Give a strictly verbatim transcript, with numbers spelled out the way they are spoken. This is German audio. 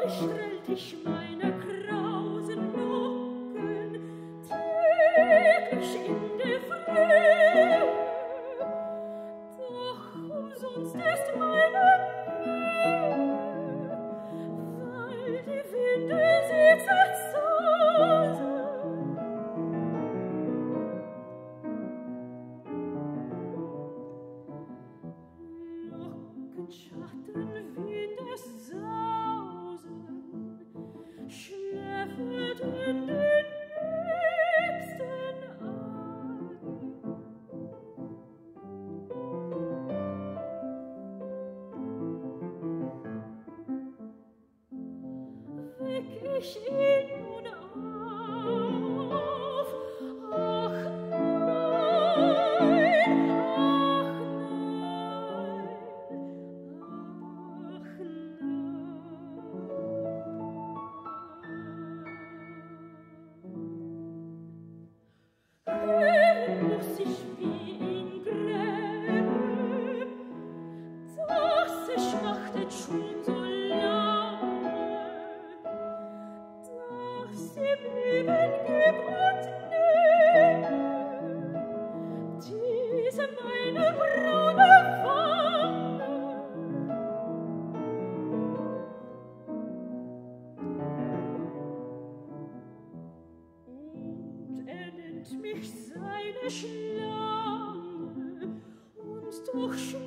strellt ich meine krausen Locken täglich in der Frühe. Doch umsonst ist meine Mühe, weil die Winde sie zerzausen. Schatten wie das Sausen schläfert in den nächsten an. Weck ich ihn nun auf, ach nein, ach muss ich wie ihn gräben, dass es schmachtet schon so lange, dass ihm Leben gib und nehme diese meine braune Wange. Und er nennt mich seine Schlange, und doch